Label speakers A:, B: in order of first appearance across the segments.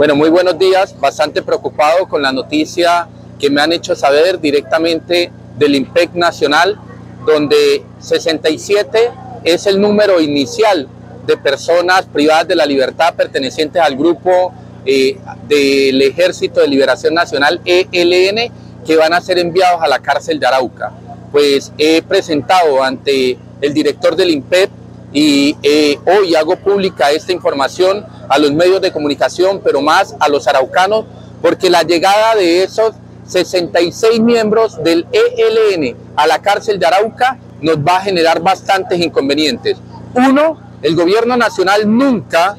A: Bueno, muy buenos días. Bastante preocupado con la noticia que me han hecho saber directamente del INPEC Nacional, donde 67 es el número inicial de personas privadas de la libertad pertenecientes al grupo del Ejército de Liberación Nacional, ELN, que van a ser enviados a la cárcel de Arauca. Pues he presentado ante el director del INPEC y hoy hago pública esta información a los medios de comunicación, pero más a los araucanos, porque la llegada de esos 66 miembros del ELN a la cárcel de Arauca nos va a generar bastantes inconvenientes. Uno, el gobierno nacional nunca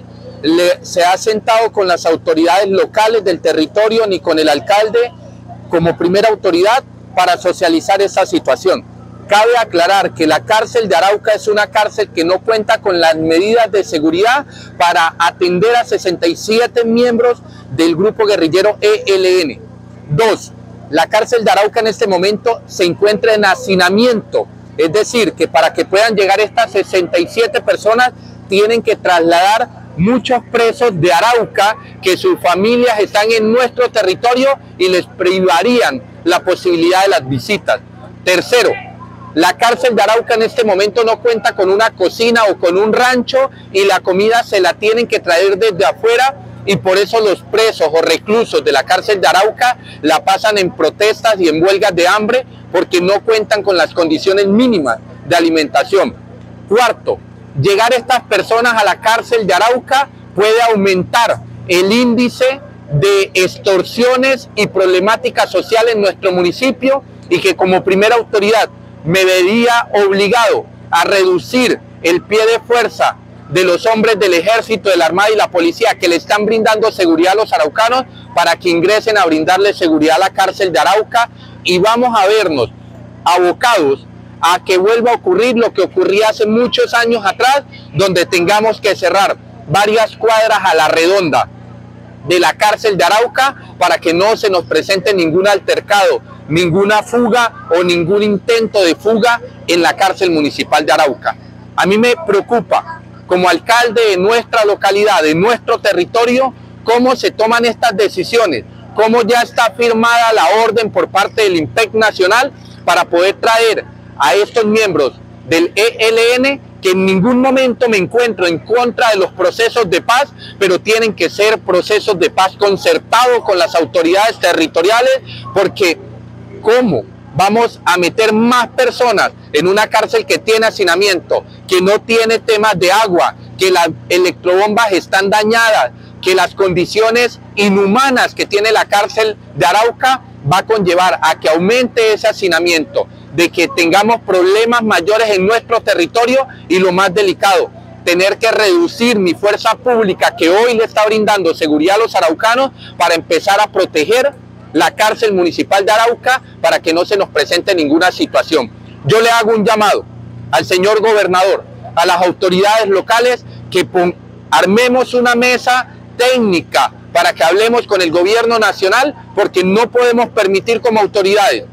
A: se ha sentado con las autoridades locales del territorio ni con el alcalde como primera autoridad para socializar esa situación. Cabe aclarar que la cárcel de Arauca es una cárcel que no cuenta con las medidas de seguridad para atender a 67 miembros del grupo guerrillero ELN. Dos, la cárcel de Arauca en este momento se encuentra en hacinamiento, es decir, que para que puedan llegar estas 67 personas tienen que trasladar muchos presos de Arauca que sus familias están en nuestro territorio y les privarían la posibilidad de las visitas. Tercero, la cárcel de Arauca en este momento no cuenta con una cocina o con un rancho y la comida se la tienen que traer desde afuera, y por eso los presos o reclusos de la cárcel de Arauca la pasan en protestas y en huelgas de hambre porque no cuentan con las condiciones mínimas de alimentación. Cuarto, llegar estas personas a la cárcel de Arauca puede aumentar el índice de extorsiones y problemáticas sociales en nuestro municipio, y que como primera autoridad me vería obligado a reducir el pie de fuerza de los hombres del ejército, de la armada y la policía que le están brindando seguridad a los araucanos para que ingresen a brindarle seguridad a la cárcel de Arauca, y vamos a vernos abocados a que vuelva a ocurrir lo que ocurría hace muchos años atrás, donde tengamos que cerrar varias cuadras a la redonda de la cárcel de Arauca para que no se nos presente ningún altercado, ninguna fuga o ningún intento de fuga en la cárcel municipal de Arauca. A mí me preocupa, como alcalde de nuestra localidad, de nuestro territorio, cómo se toman estas decisiones, cómo ya está firmada la orden por parte del INPEC Nacional para poder traer a estos miembros del ELN, que en ningún momento me encuentro en contra de los procesos de paz, pero tienen que ser procesos de paz concertados con las autoridades territoriales, porque ¿cómo vamos a meter más personas en una cárcel que tiene hacinamiento, que no tiene temas de agua, que las electrobombas están dañadas, que las condiciones inhumanas que tiene la cárcel de Arauca va a conllevar a que aumente ese hacinamiento, de que tengamos problemas mayores en nuestro territorio y, lo más delicado, tener que reducir mi fuerza pública que hoy le está brindando seguridad a los araucanos para empezar a proteger la cárcel municipal de Arauca para que no se nos presente ninguna situación? Yo le hago un llamado al señor gobernador, a las autoridades locales, que armemos una mesa técnica para que hablemos con el gobierno nacional, porque no podemos permitir como autoridades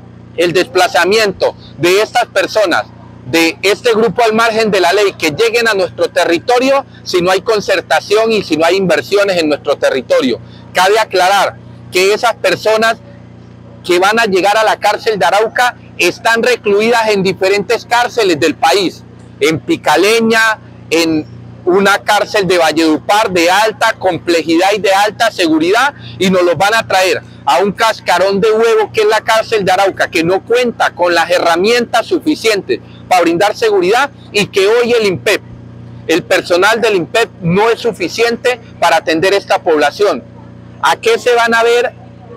A: el desplazamiento de estas personas, de este grupo al margen de la ley, que lleguen a nuestro territorio si no hay concertación y si no hay inversiones en nuestro territorio. Cabe aclarar que esas personas que van a llegar a la cárcel de Arauca están recluidas en diferentes cárceles del país, en Picaleña, en una cárcel de Valledupar de alta complejidad y de alta seguridad, y nos los van a traer a un cascarón de huevo que es la cárcel de Arauca, que no cuenta con las herramientas suficientes para brindar seguridad, y que hoy el INPEC, el personal del INPEC no es suficiente para atender esta población. ¿A qué se van a ver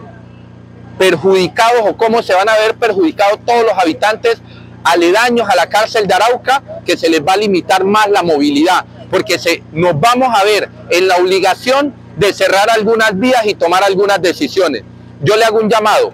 A: perjudicados o cómo se van a ver perjudicados todos los habitantes aledaños a la cárcel de Arauca, que se les va a limitar más la movilidad? Porque nos vamos a ver en la obligación de cerrar algunas vías y tomar algunas decisiones. Yo le hago un llamado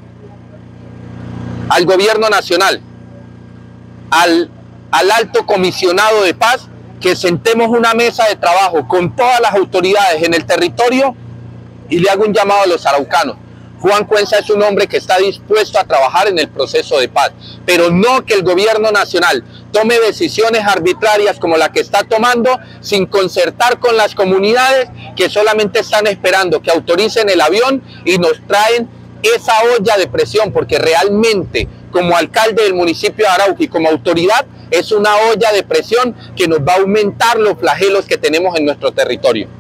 A: al gobierno nacional, al alto comisionado de paz, que sentemos una mesa de trabajo con todas las autoridades en el territorio, y le hago un llamado a los araucanos. Juan Cuenca es un hombre que está dispuesto a trabajar en el proceso de paz, pero no que el gobierno nacional tome decisiones arbitrarias como la que está tomando sin concertar con las comunidades que solamente están esperando que autoricen el avión y nos traen esa olla de presión, porque realmente como alcalde del municipio de Arauca y como autoridad es una olla de presión que nos va a aumentar los flagelos que tenemos en nuestro territorio.